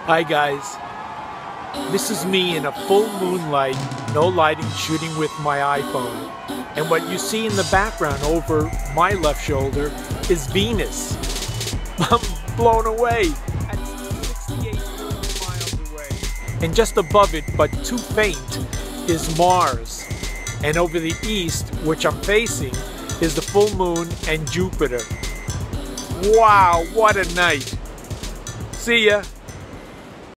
Hi guys, this is me in a full moonlight, no lighting, shooting with my iPhone. And what you see in the background over my left shoulder is Venus. I'm blown away at 68 million miles away. And just above it, but too faint, is Mars. And over the east, which I'm facing, is the full moon and Jupiter. Wow, what a night. See ya.